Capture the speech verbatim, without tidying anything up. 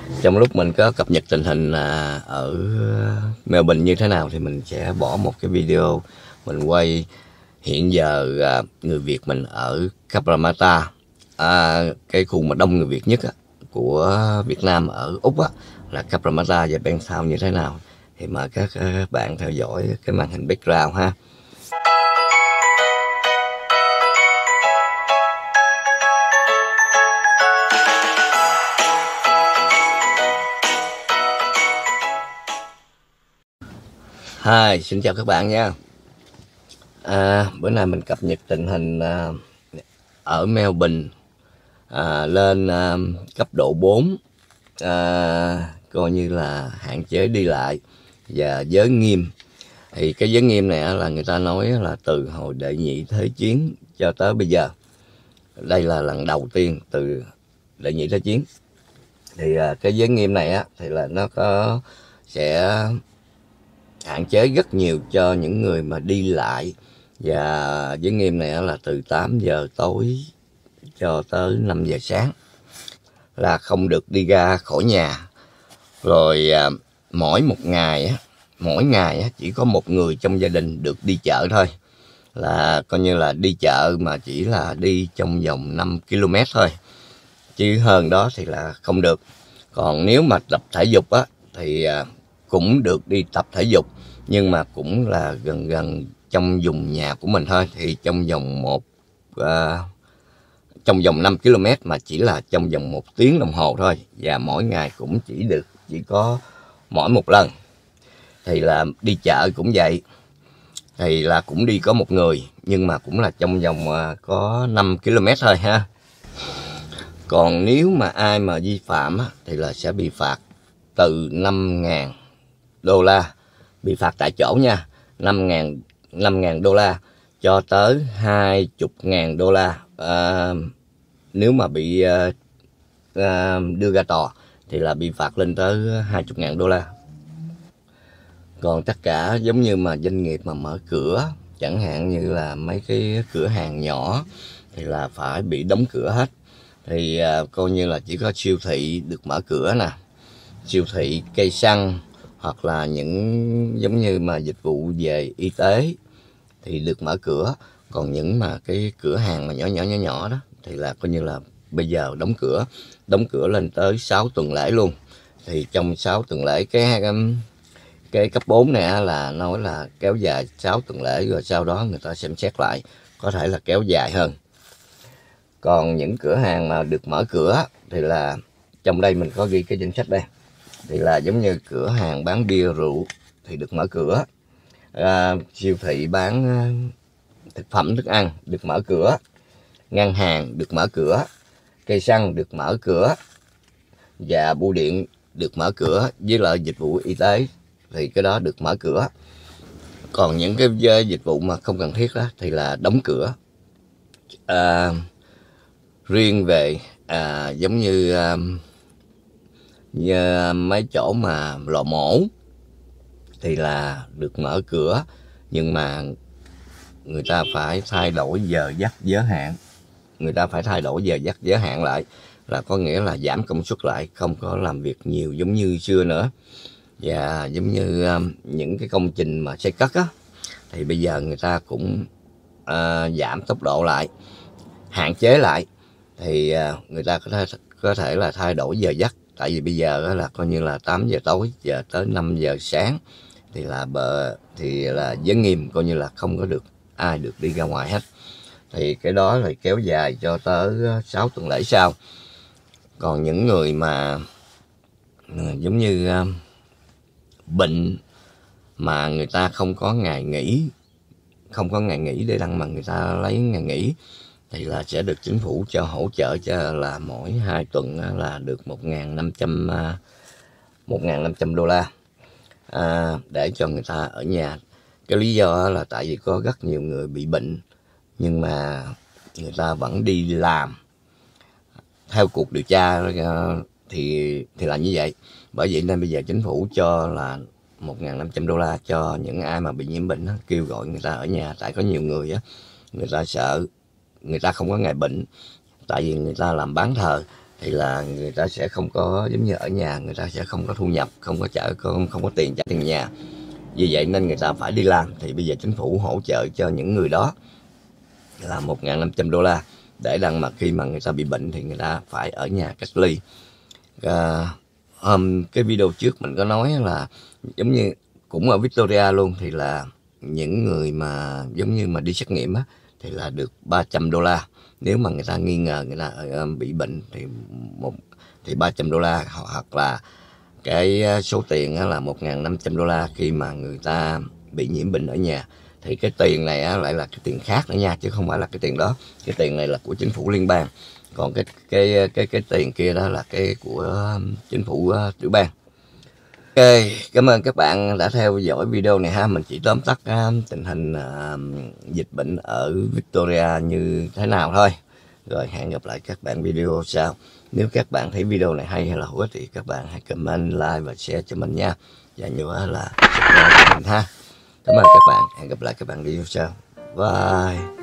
Trong lúc mình có cập nhật tình hình à, ở Melbourne như thế nào thì mình sẽ bỏ một cái video mình quay hiện giờ à, người Việt mình ở Cabramatta, à, cái khu mà đông người Việt nhất á, của Việt Nam ở Úc á, là Cabramatta và Bentown như thế nào. Thì mời các bạn theo dõi cái màn hình background ha. Hi, xin chào các bạn nha. À, bữa nay mình cập nhật tình hình à, ở Melbourne à, lên à, cấp độ bốn, à, coi như là hạn chế đi lại và giới nghiêm. Thì cái giới nghiêm này là người ta nói là từ hồi đệ nhị thế chiến cho tới bây giờ. Đây là lần đầu tiên từ đệ nhị thế chiến. Thì à, cái giới nghiêm này á, thì là nó có sẽ hạn chế rất nhiều cho những người mà đi lại. Và giới nghiêm này là từ tám giờ tối cho tới năm giờ sáng là không được đi ra khỏi nhà. Rồi à, mỗi một ngày á, mỗi ngày á, chỉ có một người trong gia đình được đi chợ thôi. Là coi như là đi chợ mà chỉ là đi trong vòng năm ki lô mét thôi. Chứ hơn đó thì là không được. Còn nếu mà tập thể dục á thì à, cũng được đi tập thể dục, nhưng mà cũng là gần gần trong vùng nhà của mình thôi. Thì trong vòng một à, trong vòng năm ki lô mét mà chỉ là trong vòng một tiếng đồng hồ thôi. Và mỗi ngày cũng chỉ được chỉ có mỗi một lần. Thì là đi chợ cũng vậy, thì là cũng đi có một người, nhưng mà cũng là trong vòng à, có năm ki lô mét thôi ha. Còn nếu mà ai mà vi phạm á, thì là sẽ bị phạt từ năm ngàn đô la, bị phạt tại chỗ nha, năm ngàn đô la cho tới hai mươi ngàn đô la. À, nếu mà bị à, à, đưa ra tòa thì là bị phạt lên tới hai mươi ngàn đô la. Còn tất cả giống như mà doanh nghiệp mà mở cửa, chẳng hạn như là mấy cái cửa hàng nhỏ thì là phải bị đóng cửa hết. Thì à, coi như là chỉ có siêu thị được mở cửa nè, siêu thị, cây xăng, hoặc là những giống như mà dịch vụ về y tế thì được mở cửa. Còn những mà cái cửa hàng mà nhỏ nhỏ nhỏ nhỏ đó thì là coi như là bây giờ đóng cửa, đóng cửa lên tới sáu tuần lễ luôn. Thì trong sáu tuần lễ, cái cái cấp bốn này là nói là kéo dài sáu tuần lễ, rồi sau đó người ta xem xét lại, có thể là kéo dài hơn. Còn những cửa hàng mà được mở cửa thì là trong đây mình có ghi cái danh sách đây, thì là giống như cửa hàng bán bia rượu thì được mở cửa, à, siêu thị bán thực phẩm thức ăn được mở cửa, ngân hàng được mở cửa, cây xăng được mở cửa, và bưu điện được mở cửa, với lại dịch vụ y tế thì cái đó được mở cửa. Còn những cái dịch vụ mà không cần thiết đó thì là đóng cửa. À, riêng về à, giống như, à, như mấy chỗ mà lò mổ thì là được mở cửa, nhưng mà người ta phải thay đổi giờ giấc giới hạn. Người ta phải thay đổi giờ giấc giới hạn lại, là có nghĩa là giảm công suất lại, không có làm việc nhiều giống như xưa nữa. Và giống như um, những cái công trình mà xây cất á, thì bây giờ người ta cũng uh, giảm tốc độ lại, hạn chế lại. Thì uh, người ta có thể, có thể là thay đổi giờ giấc. Tại vì bây giờ là coi như là tám giờ tối giờ tới năm giờ sáng thì là bờ thì là giới nghiêm, coi như là không có được ai được đi ra ngoài hết. Thì cái đó là kéo dài cho tới sáu tuần lễ sau. Còn những người mà giống như uh, bệnh mà người ta không có ngày nghỉ, không có ngày nghỉ để đăng mà người ta lấy ngày nghỉ, thì là sẽ được chính phủ cho hỗ trợ cho là mỗi hai tuần là được một ngàn năm trăm đô la, à, để cho người ta ở nhà. Cái lý do là tại vì có rất nhiều người bị bệnh nhưng mà người ta vẫn đi làm. Theo cuộc điều tra thì thì là như vậy. Bởi vậy nên bây giờ chính phủ cho là một ngàn năm trăm đô la cho những ai mà bị nhiễm bệnh đó, kêu gọi người ta ở nhà. Tại có nhiều người á, người ta sợ người ta không có ngày bệnh, tại vì người ta làm bán thờ thì là người ta sẽ không có, giống như ở nhà người ta sẽ không có thu nhập, không có trả, không, không có tiền trả tiền nhà. Vì vậy nên người ta phải đi làm. Thì bây giờ chính phủ hỗ trợ cho những người đó là một nghìn năm trăm đô la, để rằng mà khi mà người ta bị bệnh thì người ta phải ở nhà cách ly. À, um, cái video trước mình có nói là giống như cũng ở Victoria luôn, thì là những người mà giống như mà đi xét nghiệm á, thì là được ba trăm đô la. Nếu mà người ta nghi ngờ người ta bị bệnh thì một thì ba trăm đô la, hoặc là cái số tiền là một nghìn năm trăm đô la khi mà người ta bị nhiễm bệnh ở nhà. Thì cái tiền này á, lại là cái tiền khác nữa nha, chứ không phải là cái tiền đó. Cái tiền này là của chính phủ liên bang, còn cái cái cái cái tiền kia đó là cái của chính phủ tiểu bang. Ok, cảm ơn các bạn đã theo dõi video này ha. Mình chỉ tóm tắt uh, tình hình uh, dịch bệnh ở Victoria như thế nào thôi. Rồi hẹn gặp lại các bạn video sau. Nếu các bạn thấy video này hay hay là hữu ích thì các bạn hãy comment, like và share cho mình nha. Và nhớ là subscribe cho mình ha. Cảm ơn các bạn, hẹn gặp lại các bạn video sau. Bye.